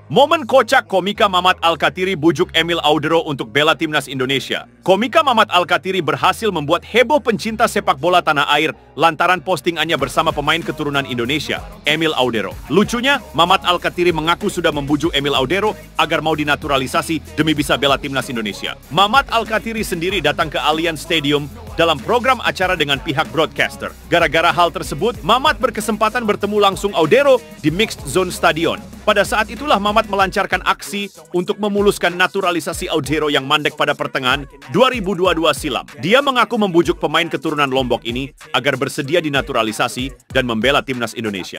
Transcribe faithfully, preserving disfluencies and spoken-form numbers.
Momen kocak komika Mamat Alkatiri bujuk Emil Audero untuk bela timnas Indonesia. Komika Mamat Alkatiri berhasil membuat heboh pencinta sepak bola tanah air lantaran postingannya bersama pemain keturunan Indonesia, Emil Audero. Lucunya, Mamat Alkatiri mengaku sudah membujuk Emil Audero agar mau dinaturalisasi demi bisa bela timnas Indonesia. Mamat Alkatiri sendiri datang ke Allianz Stadium dalam program acara dengan pihak broadcaster. Gara-gara hal tersebut, Mamat berkesempatan bertemu langsung Audero di Mixed Zone Stadion. Pada saat itulah Mamat melancarkan aksi untuk memuluskan naturalisasi Audero yang mandek pada pertengahan dua ribu dua puluh dua silam. Dia mengaku membujuk pemain keturunan Lombok ini agar bersedia dinaturalisasi dan membela timnas Indonesia.